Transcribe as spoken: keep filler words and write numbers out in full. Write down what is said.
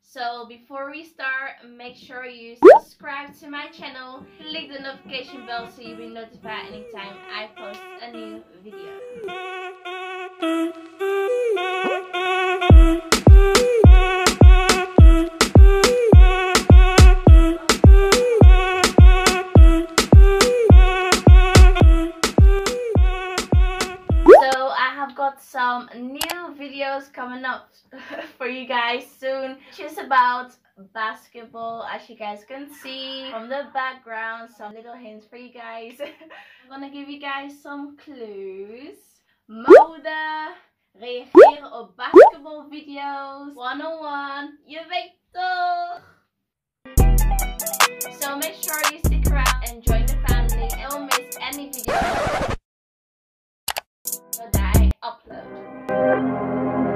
So before we start, make sure you subscribe to my channel, click the notification bell so you'll be notified anytime I post a new video. Got some new videos coming up for you guys soon, just about basketball. As you guys can see from the background, some little hints for you guys. I'm gonna give you guys some clues. Mode, reageren op basketbalvideo's, one oh one, je weet toch. So make sure you stick around and join the family and don't miss any videos that I upload.